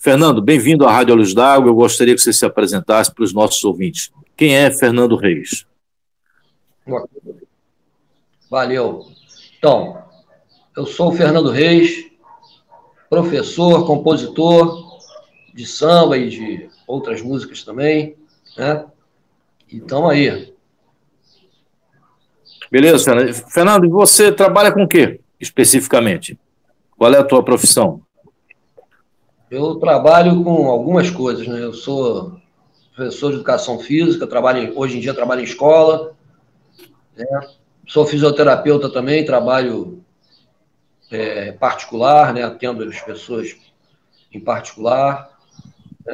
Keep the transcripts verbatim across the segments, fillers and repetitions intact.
Fernando, bem-vindo à Rádio Luz d'Água. Eu gostaria que você se apresentasse para os nossos ouvintes. Quem é Fernando Reis? Valeu. Então, eu sou o Fernando Reis, professor, compositor de samba e de outras músicas também, né? E estamos aí. Beleza, Fernando. Fernando, e você trabalha com o quê, especificamente? Qual é a tua profissão? Eu trabalho com algumas coisas, né? Eu sou professor de educação física, trabalho, hoje em dia trabalho em escola, né? Sou fisioterapeuta também, trabalho é, particular, né? Atendo as pessoas em particular, né?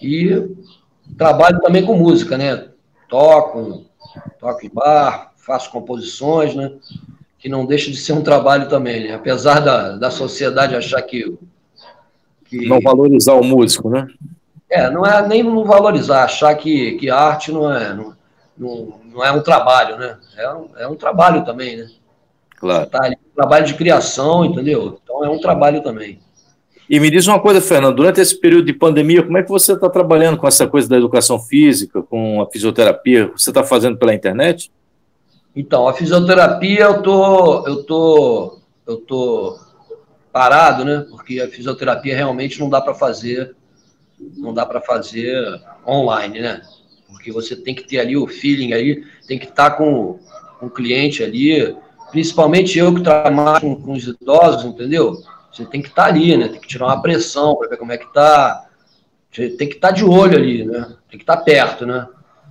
E trabalho também com música, né? Toco, toco em bar, faço composições, né? Que não deixa de ser um trabalho também, né? Apesar da, da sociedade achar que, que... Não valorizar o músico, né? É, não é nem não valorizar, achar que, que arte não é, não, não, não é um trabalho, né? É um, é um trabalho também, né? Claro. Você tá ali, um trabalho de criação, entendeu? Então é um trabalho também. E me diz uma coisa, Fernando, durante esse período de pandemia, como é que você está trabalhando com essa coisa da educação física, com a fisioterapia? Você está fazendo pela internet? Então, a fisioterapia eu tô, eu tô, eu tô parado, né? Porque a fisioterapia realmente não dá para fazer, não dá para fazer online, né? Porque você tem que ter ali o feeling ali, tem que estar com, com o cliente ali, principalmente eu que trabalho com, com os idosos, entendeu? Você tem que estar ali, né? Tem que tirar uma pressão para ver como é que tá. Você tem que estar de olho ali, né? Tem que estar perto, né?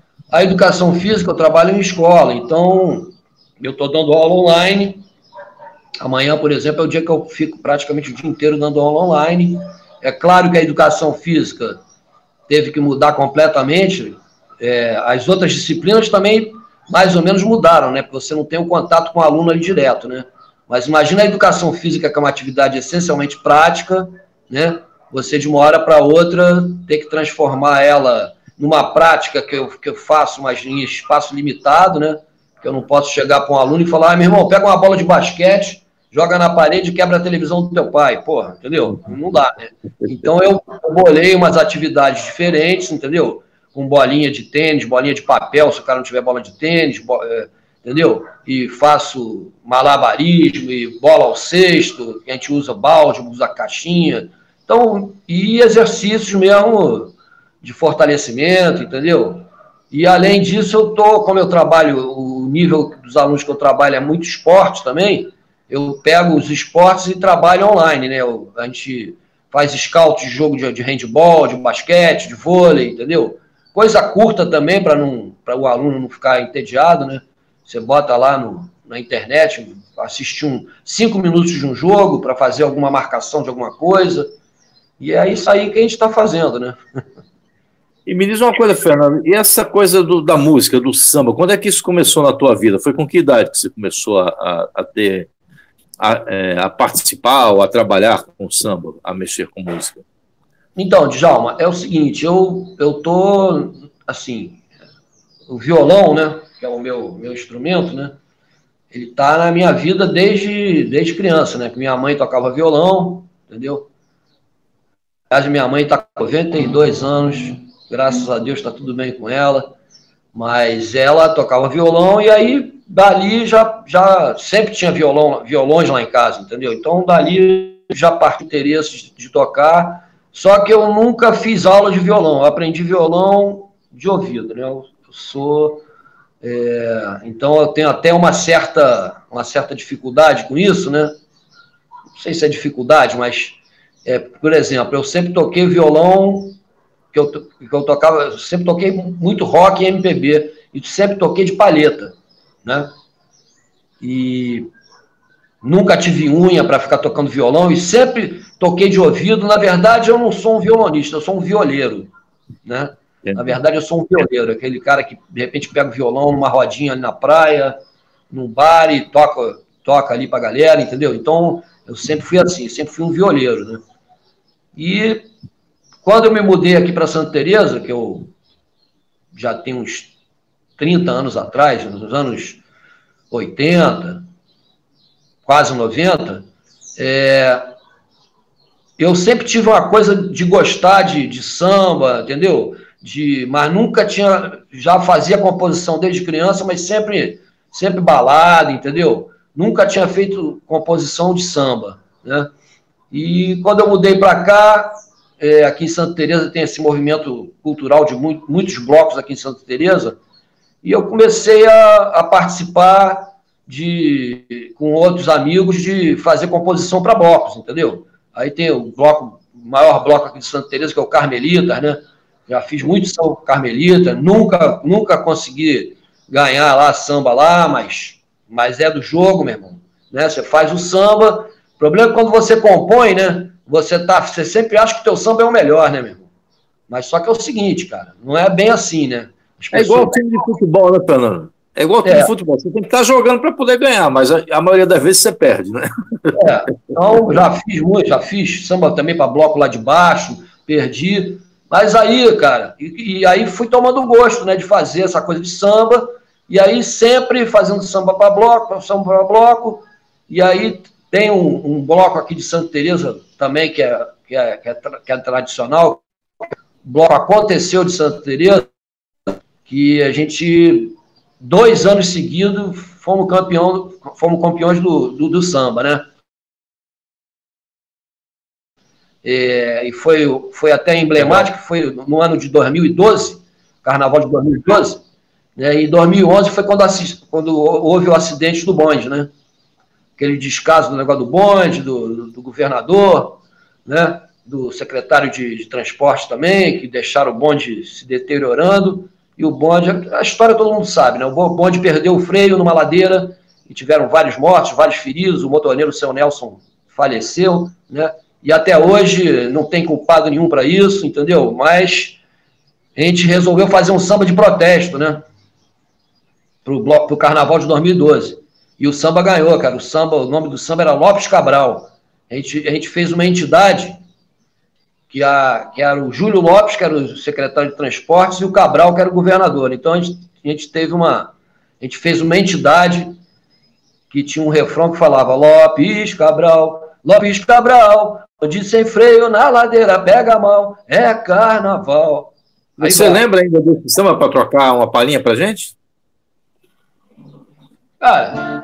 A educação física eu trabalho em escola, então eu estou dando aula online. Amanhã, por exemplo, é o dia que eu fico praticamente o dia inteiro dando aula online. É claro que a educação física teve que mudar completamente. É, as outras disciplinas também mais ou menos mudaram, né? Porque você não tem um contato com o aluno ali direto, né? Mas imagina a educação física, que é uma atividade essencialmente prática, né? Você, de uma hora para outra, ter que transformar ela numa prática que eu, que eu faço, mas em espaço limitado, né? Que eu não posso chegar para um aluno e falar, ah, meu irmão, pega uma bola de basquete, joga na parede e quebra a televisão do teu pai. Porra, entendeu? Não dá, né? Então, eu bolei umas atividades diferentes, entendeu? Com bolinha de tênis, bolinha de papel, se o cara não tiver bola de tênis, bo... entendeu? E faço malabarismo e bola ao cesto, que a gente usa balde, usa caixinha. Então, e exercícios mesmo de fortalecimento, entendeu? E, além disso, eu tô, como eu trabalho, o nível dos alunos que eu trabalho é muito esporte também, eu pego os esportes e trabalho online, né? Eu, a gente faz scout de jogo de, de handball, de basquete, de vôlei, entendeu? Coisa curta também, para não, para o aluno não ficar entediado, né? Você bota lá no, na internet, assistir um, cinco minutos de um jogo para fazer alguma marcação de alguma coisa, e é isso aí que a gente está fazendo, né? E me diz uma coisa, Fernando, e essa coisa do, da música, do samba, quando é que isso começou na tua vida? Foi com que idade que você começou a, a, a ter, a, é, a participar ou a trabalhar com samba, a mexer com música? Então, Djalma, é o seguinte, eu, eu tô, assim, o violão, né, que é o meu, meu instrumento, né, ele tá na minha vida desde, desde criança, né, que minha mãe tocava violão, entendeu? Aliás, minha mãe está com noventa e dois anos, graças a Deus está tudo bem com ela, mas ela tocava violão e aí dali já, já sempre tinha violão, violões lá em casa, entendeu? Então dali já partiu o interesse de, de tocar, só que eu nunca fiz aula de violão, eu aprendi violão de ouvido, né? Eu, eu sou... É, então eu tenho até uma certa, uma certa dificuldade com isso, né? Não sei se é dificuldade, mas... É, por exemplo, eu sempre toquei violão, que eu, que eu tocava, eu sempre toquei muito rock e M P B, e sempre toquei de palheta, né? E nunca tive unha para ficar tocando violão, e sempre toquei de ouvido. Na verdade, eu não sou um violonista, eu sou um violeiro, né? Na verdade, eu sou um violeiro, aquele cara que, de repente, pega o violão numa rodinha ali na praia, num bar e toca, toca ali pra galera, entendeu? Então, eu sempre fui assim, sempre fui um violeiro, né? E quando eu me mudei aqui para Santa Teresa, que eu já tenho uns trinta anos atrás, nos anos oitenta, quase noventa, é, eu sempre tive uma coisa de gostar de, de samba, entendeu? De, mas nunca tinha, já fazia composição desde criança, mas sempre, sempre balada, entendeu? Nunca tinha feito composição de samba, né? E quando eu mudei para cá, é, aqui em Santa Teresa tem esse movimento cultural de muito, muitos blocos aqui em Santa Teresa, e eu comecei a, a participar de, com outros amigos de fazer composição para blocos, entendeu? Aí tem o bloco, o maior bloco aqui de Santa Teresa, que é o Carmelita, né? Já fiz muito samba Carmelita, nunca, nunca consegui ganhar lá samba lá, mas, mas é do jogo, meu irmão. Né? Você faz o samba, o problema é quando você compõe, né? Você, tá, você sempre acha que o teu samba é o melhor, né, meu irmão? Mas só que é o seguinte, cara, não é bem assim, né? Pessoas... É igual o time de futebol, né, Fernando? É igual o time é. de futebol. Você tem que estar jogando para poder ganhar, mas a, a maioria das vezes você perde, né? É, então já fiz muito, já fiz samba também para bloco lá de baixo, perdi. Mas aí, cara, e, e aí fui tomando gosto, né, de fazer essa coisa de samba, e aí sempre fazendo samba para bloco, samba para bloco, e aí tem um, um bloco aqui de Santa Teresa também, que é, que é, que é, que é tradicional, o bloco Aconteceu de Santa Teresa, que a gente, dois anos seguidos, fomos, campeão, fomos campeões do, do, do samba, né? É, e foi, foi até emblemático, foi no ano de dois mil e doze, carnaval de dois mil e doze, né, e dois mil e onze foi quando, quando houve o acidente do bonde, né? Aquele descaso do negócio do bonde, do, do, do governador, né? Do secretário de, de transporte também, que deixaram o bonde se deteriorando, e o bonde, a história todo mundo sabe, né? O bonde perdeu o freio numa ladeira, e tiveram vários mortos, vários feridos, o motoneiro, o seu Nelson, faleceu, né? E até hoje não tem culpado nenhum para isso, entendeu? Mas a gente resolveu fazer um samba de protesto, né? Pro, bloco, pro Carnaval de dois mil e doze. E o samba ganhou, cara. O samba, o nome do samba era Lopes Cabral. A gente, a gente fez uma entidade que, a, que era o Júlio Lopes, que era o secretário de Transportes, e o Cabral, que era o governador. Então a gente, a gente teve uma... A gente fez uma entidade que tinha um refrão que falava Lopes Cabral, Lopes Cabral, onde sem freio na ladeira pega mal, é carnaval. Aí você vai. Lembra ainda desse samba para trocar uma palhinha pra gente? Cara,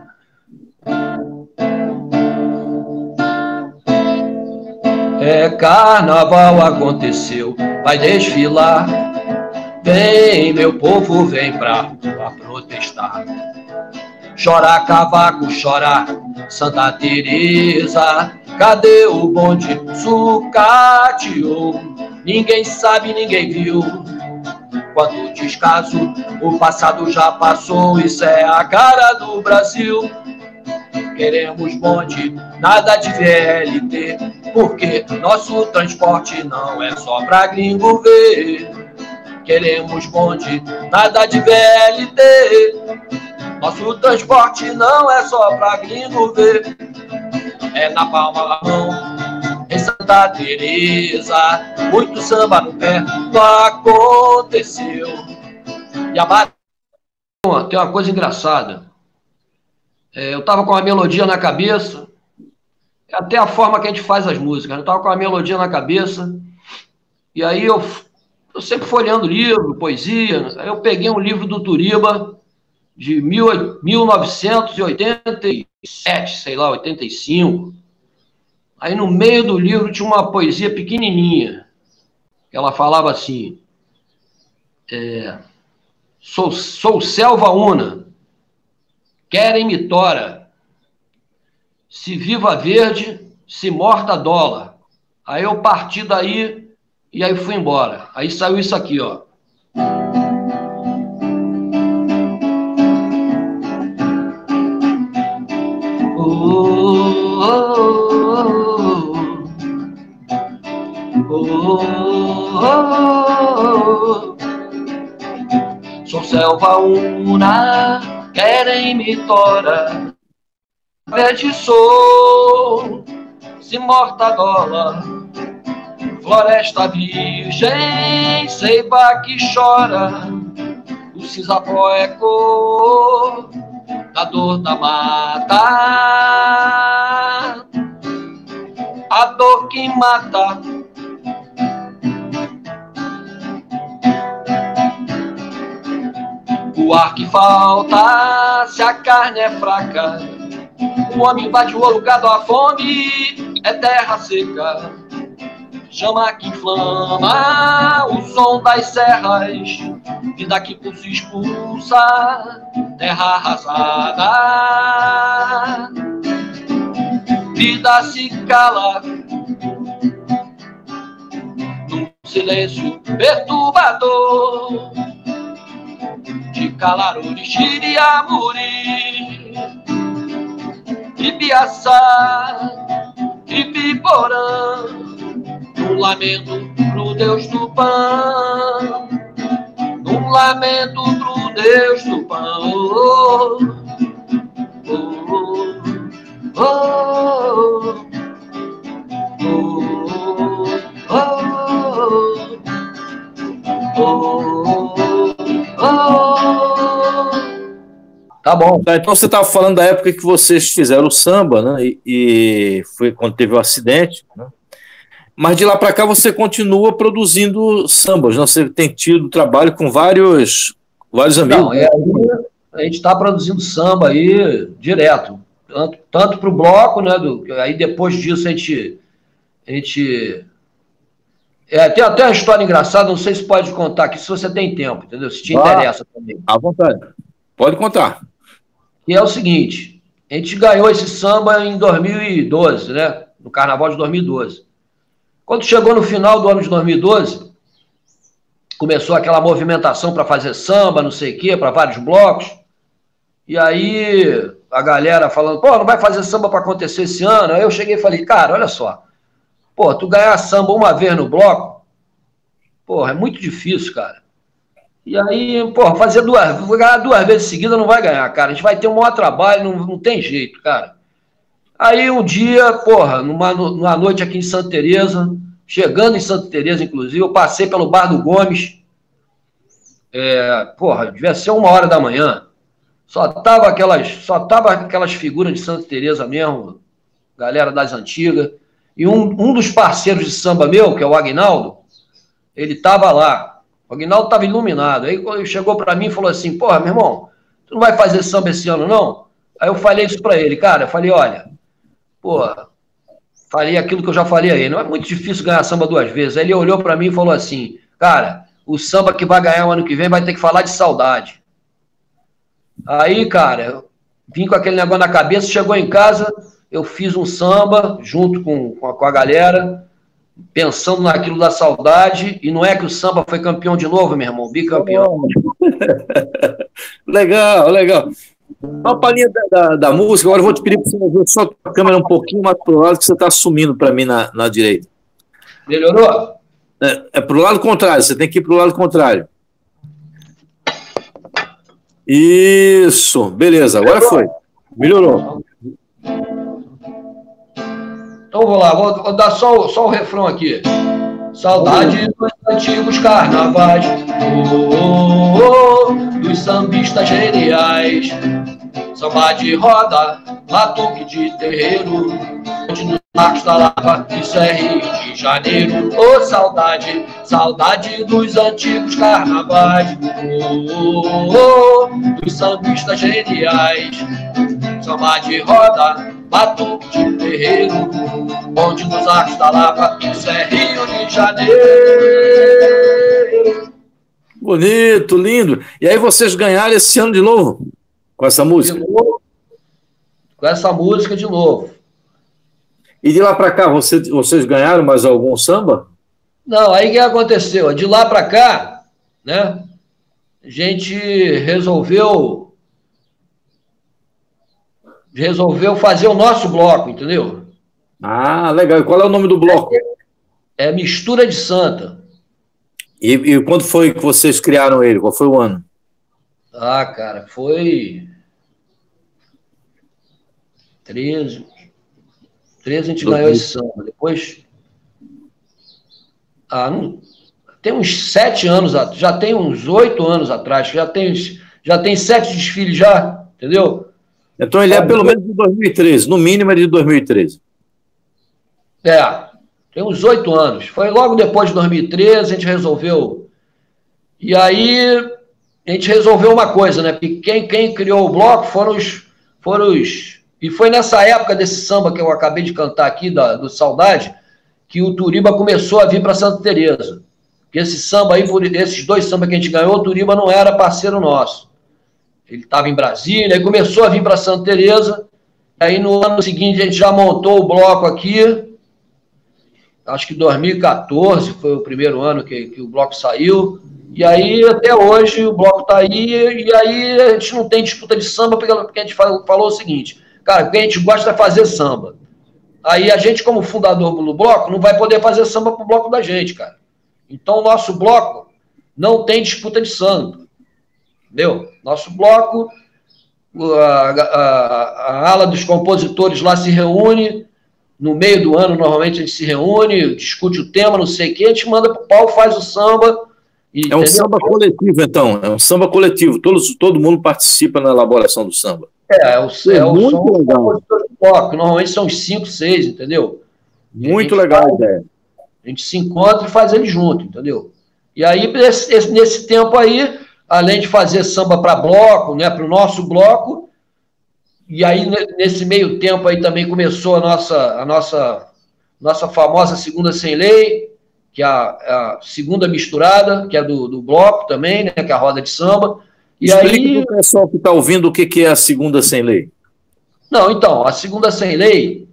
é carnaval aconteceu, vai desfilar, vem meu povo, vem pra rua protestar. Chora cavaco, chora Santa Teresa, cadê o bonde sucateou? Ninguém sabe, ninguém viu. Quanto descaso, o passado já passou, isso é a cara do Brasil. Queremos bonde, nada de V L T, porque nosso transporte não é só pra gringo ver. Queremos bonde, nada de V L T, nosso transporte não é só pra gringo ver. É na palma da mão, em Santa Teresa, muito samba no pé, não aconteceu. E a bate... Tem uma coisa engraçada. É, eu tava com uma melodia na cabeça, até a forma que a gente faz as músicas. Eu tava com uma melodia na cabeça, e aí eu, eu sempre folheando livro, poesia, aí eu peguei um livro do Turiba, de mil novecentos e oitenta e sete, sei lá, oitenta e cinco. Aí no meio do livro tinha uma poesia pequenininha, que ela falava assim, é, sou, sou selva una, querem-me tora, se viva verde, se morta dólar. Aí eu parti daí e aí fui embora. Aí saiu isso aqui, ó. Oh, oh, oh, oh, oh. Sou selva una, querem-me tora, verde sou, se morta dólar, floresta virgem, ceiba que chora, o cisapó é cor da dor da mata. a dor que mata. O ar que falta, se a carne é fraca, o homem bate o olho, gado, a fome é terra seca. Chama que inflama o som das serras, vida que pulsa expulsa, terra arrasada. Vida se cala num silêncio perturbador, de calar orixir e amuri, Ibiaçá, Ibiporã, num lamento pro Deus do pão, num lamento pro Deus do pão. Oh, oh, oh, oh, oh, oh, oh. Tá bom. Então você estava falando da época que vocês fizeram o samba, né? E, e foi quando teve o acidente, né? Mas de lá para cá você continua produzindo sambas, né? Você tem tido trabalho com vários, vários amigos. Não, é, a gente está produzindo samba aí direto, tanto, tanto para o bloco, né? Do, aí depois disso a gente, a gente é, tem até uma história engraçada, não sei se pode contar aqui, se você tem tempo, entendeu? Se te ah, interessa também. À vontade. Pode contar. E é o seguinte, a gente ganhou esse samba em dois mil e doze, né? No Carnaval de dois mil e doze. Quando chegou no final do ano de dois mil e doze, começou aquela movimentação para fazer samba, não sei o quê, para vários blocos. E aí a galera falando, pô, não vai fazer samba para acontecer esse ano? Aí eu cheguei e falei, cara, olha só, pô, tu ganhar samba uma vez no bloco, pô, é muito difícil, cara. E aí, pô, fazer duas, ganhar duas vezes seguidas não vai ganhar, cara. A gente vai ter um maior trabalho, não, não tem jeito, cara. Aí um dia, porra, numa, numa noite aqui em Santa Teresa, chegando em Santa Teresa, inclusive, eu passei pelo Bar do Gomes, é, porra, devia ser uma hora da manhã, só tava aquelas, só tava aquelas figuras de Santa Teresa mesmo, galera das antigas, e um, um dos parceiros de samba meu, que é o Aguinaldo, ele tava lá, o Aguinaldo tava iluminado, aí quando ele chegou para mim e falou assim, porra, meu irmão, tu não vai fazer samba esse ano, não? Aí eu falei isso para ele, cara, eu falei, olha, pô, falei aquilo que eu já falei aí, não é muito difícil ganhar samba duas vezes. Aí ele olhou para mim e falou assim, cara, o samba que vai ganhar o ano que vem vai ter que falar de saudade. Aí, cara, eu vim com aquele negócio na cabeça, chegou em casa, eu fiz um samba junto com, com, a, com a galera, pensando naquilo da saudade, e não é que o samba foi campeão de novo, meu irmão, bicampeão. Legal, legal. Uma palhinha da, da, da música, agora eu vou te pedir para você mover só a câmera um pouquinho mais para o lado, que você está sumindo para mim na, na direita. Melhorou? É, é para o lado contrário, você tem que ir para o lado contrário. Isso, beleza, agora foi. Melhorou. Então vou lá, vou, vou dar só, só o refrão aqui. Saudade dos antigos carnavais, oh, oh, oh, dos sambistas geniais. Samba de roda, batuque de terreiro, onde nos marcos da lava, isso é Rio de Janeiro. Oh, saudade, saudade dos antigos carnavais, oh, oh, oh, dos sambistas geniais. Samba de roda, batuque de terreiro, onde nos arcos da lava, isso é Rio de Janeiro. Bonito, lindo. E aí vocês ganharam esse ano de novo com essa música? De novo, com essa música de novo. E de lá para cá, você, vocês ganharam mais algum samba? Não, aí o que aconteceu? De lá para cá, né, a gente resolveu resolveu fazer o nosso bloco, entendeu? Ah, legal. E qual é o nome do bloco? É Mistura de Santa. E, e quando foi que vocês criaram ele? Qual foi o ano? Ah, cara, foi treze. treze a gente ganhou esse samba. Depois... Ah, não... tem uns sete anos, já tem uns oito anos atrás, já tem, já tem sete desfiles já, entendeu? Então ele é pelo menos de dois mil e treze, no mínimo é de dois mil e treze. É, tem uns oito anos. Foi logo depois de dois mil e treze, a gente resolveu. E aí, a gente resolveu uma coisa, né? Porque quem, quem criou o bloco foram os, foram os. E foi nessa época desse samba que eu acabei de cantar aqui, da, do Saudade, que o Turiba começou a vir para Santa Teresa. Porque esse samba aí, por esses dois sambas que a gente ganhou, o Turiba não era parceiro nosso. Ele estava em Brasília, aí começou a vir para Santa Teresa. Aí no ano seguinte a gente já montou o bloco aqui. Acho que dois mil e quatorze foi o primeiro ano que, que o bloco saiu. E aí até hoje o bloco está aí. E aí a gente não tem disputa de samba, porque, porque a gente falou o seguinte: cara, o que a gente gosta é fazer samba. Aí a gente, como fundador do bloco, não vai poder fazer samba para o bloco da gente, cara. Então o nosso bloco não tem disputa de samba. Entendeu? Nosso bloco, a, a, a ala dos compositores lá se reúne, no meio do ano normalmente a gente se reúne, discute o tema, não sei o quê, a gente manda pro pau, faz o samba. E, é um entendeu? Samba coletivo, então, é um samba coletivo, todos, todo mundo participa na elaboração do samba. É, é o, é o muito som legal. Do bloco, normalmente são uns cinco, seis, entendeu? Muito a legal a ideia. A gente se encontra e faz ele junto, entendeu? E aí, nesse, nesse tempo aí, além de fazer samba para bloco, né, para o nosso bloco, e aí nesse meio tempo aí também começou a nossa, a nossa, nossa famosa Segunda Sem Lei, que é a, a segunda misturada, que é do, do bloco também, né, que é a roda de samba. E explica aí para o pessoal que está ouvindo o que, que é a Segunda Sem Lei. Não, então, a Segunda Sem Lei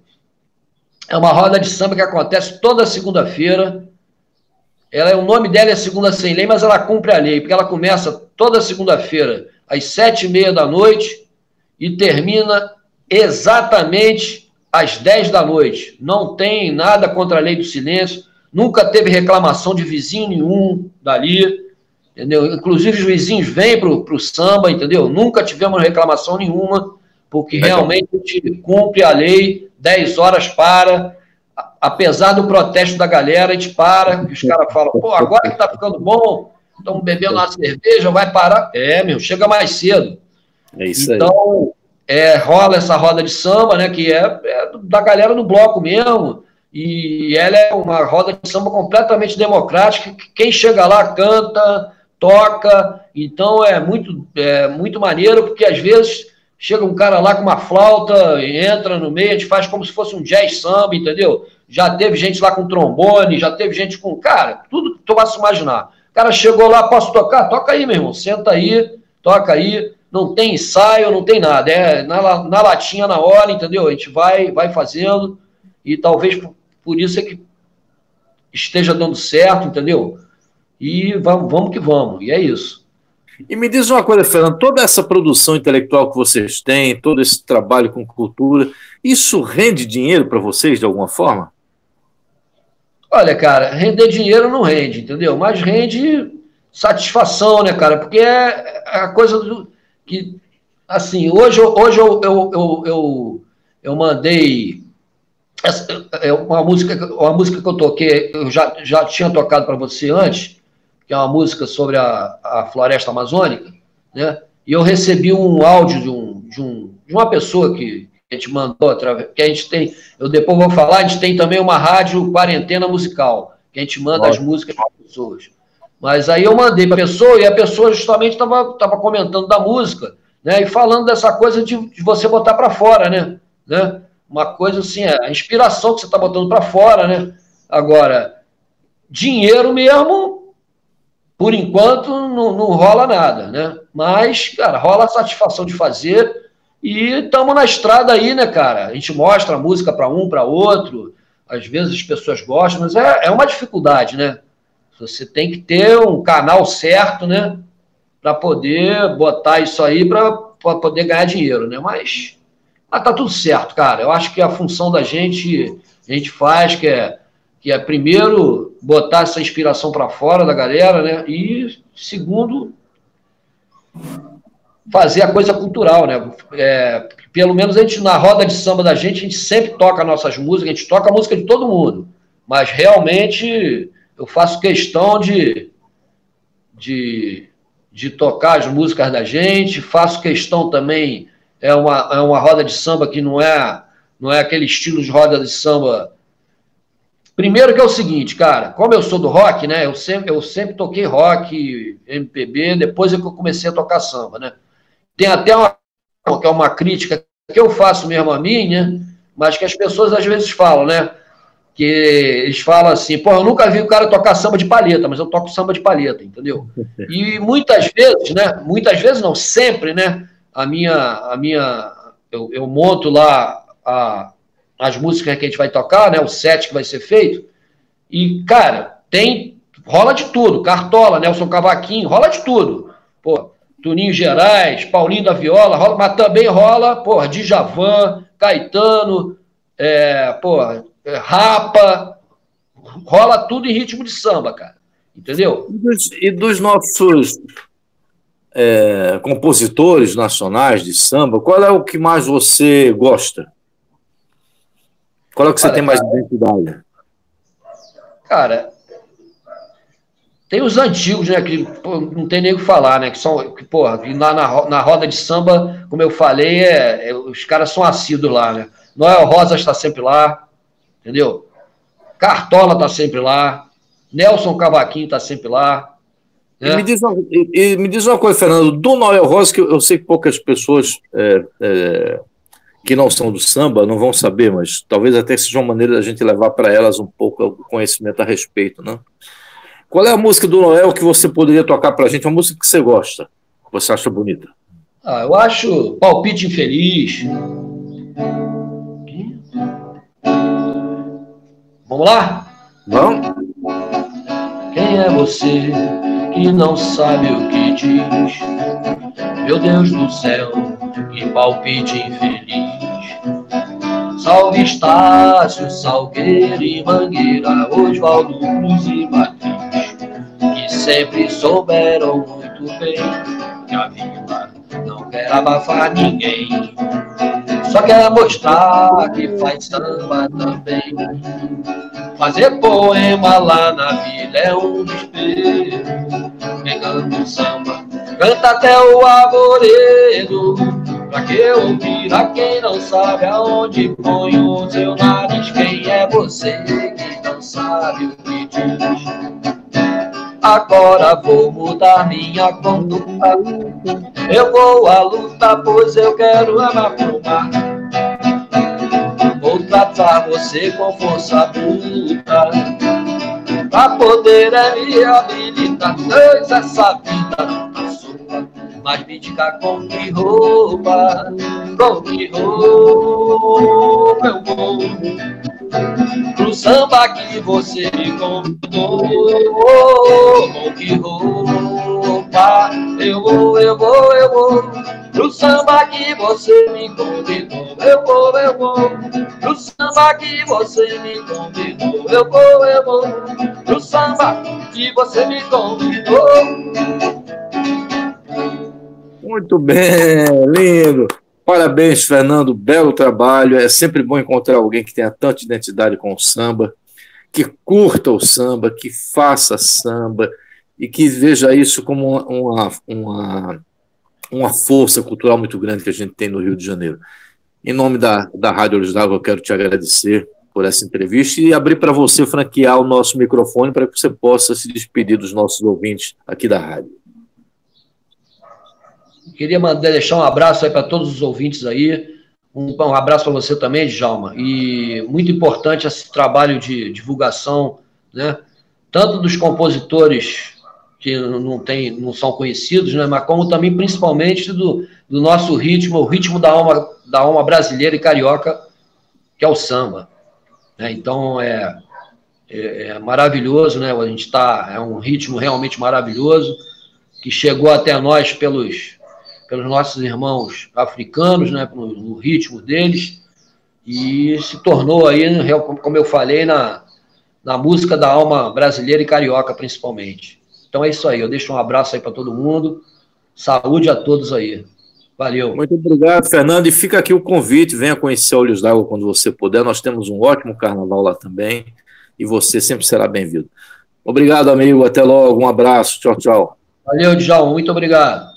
é uma roda de samba que acontece toda segunda-feira. Ela, o nome dela é Segunda Sem Lei, mas ela cumpre a lei, porque ela começa toda segunda-feira às sete e meia da noite e termina exatamente às dez da noite. Não tem nada contra a lei do silêncio, nunca teve reclamação de vizinho nenhum dali, entendeu? Inclusive os vizinhos vêm para o samba, entendeu? Nunca tivemos reclamação nenhuma, porque realmente a gente cumpre a lei, dez horas para... Apesar do protesto da galera, a gente para, que os caras falam, pô, agora que tá ficando bom, estamos bebendo uma cerveja, vai parar. É, meu, chega mais cedo. É isso aí. Então, é, rola essa roda de samba, né, que é, é da galera do bloco mesmo, e ela é uma roda de samba completamente democrática, que quem chega lá canta, toca, então é muito, é muito maneiro, porque às vezes chega um cara lá com uma flauta, entra no meio, a gente faz como se fosse um jazz samba, entendeu? Já teve gente lá com trombone, já teve gente com... Cara, tudo que tu vai se imaginar. O cara chegou lá, posso tocar? Toca aí, meu irmão. Senta aí, toca aí. Não tem ensaio, não tem nada. É na, na latinha, na hora, entendeu? A gente vai, vai fazendo e talvez por, por isso é que esteja dando certo, entendeu? E vamos, vamos que vamos. E é isso. E me diz uma coisa, Fernando, toda essa produção intelectual que vocês têm, todo esse trabalho com cultura, isso rende dinheiro para vocês de alguma forma? Olha, cara, render dinheiro não rende, entendeu? Mas rende satisfação, né, cara? Porque é a coisa do, que, assim, hoje, hoje eu, eu, eu, eu, eu mandei essa, uma, música, uma música que eu toquei, eu já, já tinha tocado para você antes, que é uma música sobre a, a floresta amazônica, né? E eu recebi um áudio de, um, de, um, de uma pessoa que a gente mandou, através, que a gente tem, eu depois vou falar, a gente tem também uma rádio quarentena musical, que a gente manda Nossa. as músicas para as pessoas. Mas aí eu mandei para a pessoa, e a pessoa justamente estava tava comentando da música, né? E falando dessa coisa de, de você botar para fora, né? né? Uma coisa assim, é a inspiração que você está botando para fora, né? Agora, dinheiro mesmo, por enquanto, não, não rola nada, né? Mas, cara, rola a satisfação de fazer. E estamos na estrada aí, né, cara? A gente mostra a música para um, para outro. Às vezes as pessoas gostam, mas é, é uma dificuldade, né? Você tem que ter um canal certo, né? Para poder botar isso aí para poder ganhar dinheiro, né? Mas, mas tá tudo certo, cara. Eu acho que a função da gente, a gente faz, que é, que é primeiro, botar essa inspiração para fora da galera, né? E, segundo, fazer a coisa cultural, né? É, pelo menos a gente, na roda de samba da gente, a gente sempre toca nossas músicas, a gente toca a música de todo mundo, mas realmente eu faço questão de, de, de tocar as músicas da gente, faço questão também, é uma, é uma roda de samba que não é, não é aquele estilo de roda de samba Primeiro que é o seguinte, cara, como eu sou do rock, né? Eu sempre, eu sempre toquei rock, M P B, depois é que eu comecei a tocar samba, né? Tem até uma, que é uma crítica que eu faço mesmo a mim, né? Mas que as pessoas às vezes falam, né? Que eles falam assim, pô, eu nunca vi o cara tocar samba de palheta, mas eu toco samba de palheta, entendeu? E muitas vezes, né? Muitas vezes não, sempre, né? A minha, a minha, eu, eu monto lá a as músicas que a gente vai tocar, né, o set que vai ser feito, e, cara, tem, rola de tudo, Cartola, Nelson Cavaquinho, rola de tudo, pô, Tuninho Gerais, Paulinho da Viola, rola, mas também rola, pô, Djavan, Caetano, é, pô, Rapa, rola tudo em ritmo de samba, cara, entendeu? E dos, e dos nossos é, compositores nacionais de samba, qual é o que mais você gosta? Qual é o que você Olha, tem mais cara, identidade? Cara, tem os antigos, né? Que pô, não tem nem o que falar, né? Que são, que, porra, lá na, na roda de samba, como eu falei, é, é, os caras são assíduos lá, né? Noel Rosa está sempre lá, entendeu? Cartola está sempre lá, Nelson Cavaquinho está sempre lá. Né? E, me diz uma, e, e me diz uma coisa, Fernando, do Noel Rosa, que eu, eu sei que poucas pessoas. É, é, que não são do samba, não vão saber, mas talvez até seja uma maneira da gente levar para elas um pouco o conhecimento a respeito, né? Qual é a música do Noel que você poderia tocar para a gente? Uma música que você gosta, que você acha bonita? Ah, eu acho Palpite Infeliz. Vamos lá? Vamos? Quem é você que não sabe o que diz? Meu Deus do céu, que palpite infeliz. Salve Estácio, Salgueiro e Mangueira, Oswaldo Cruz e Martins, que sempre souberam muito bem que a vila não quer abafar ninguém, só quer mostrar que faz samba também. Fazer poema lá na vila é um desespero, pegando samba, canta até o arvoredo. Pra que ouvir a quem não sabe aonde põe o seu nariz? Quem é você que não sabe o que diz? Agora vou mudar minha conduta, eu vou à luta, pois eu quero amar por mar. Vou tratar você com força bruta, pra poder é me habilitar, pois essa vida não tá sua, mas me diga com que roupa, com que roupa eu vou pro samba que você me convidou, com que roupa eu vou, eu vou, eu vou pro samba que você me convidou, eu vou, eu vou pro samba que você me convidou, eu vou, eu vou pro samba que você me convidou. Muito bem, lindo. Parabéns, Fernando, belo trabalho. É sempre bom encontrar alguém que tenha tanta identidade com o samba, que curta o samba, que faça samba e que veja isso como uma, uma, uma força cultural muito grande que a gente tem no Rio de Janeiro. Em nome da, da Rádio Olhos d'Água, eu quero te agradecer por essa entrevista e abrir para você franquear o nosso microfone para que você possa se despedir dos nossos ouvintes aqui da rádio. Queria mandar, deixar um abraço aí para todos os ouvintes aí, um, um abraço para você também, Djalma, e muito importante esse trabalho de divulgação, né, tanto dos compositores que não, tem, não são conhecidos, né, mas como também, principalmente, do, do nosso ritmo, o ritmo da alma, da alma brasileira e carioca, que é o samba. Né, então, é, é, é maravilhoso, né, a gente tá, é um ritmo realmente maravilhoso, que chegou até nós pelos... pelos nossos irmãos africanos, né, no, no ritmo deles, e se tornou aí, como eu falei, na, na música da alma brasileira e carioca, principalmente. Então é isso aí, eu deixo um abraço aí para todo mundo, saúde a todos aí. Valeu. Muito obrigado, Fernando, e fica aqui o convite, venha conhecer Olhos d'Água quando você puder, nós temos um ótimo carnaval lá também, e você sempre será bem-vindo. Obrigado, amigo, até logo, um abraço, tchau, tchau. Valeu, Djalma, muito obrigado.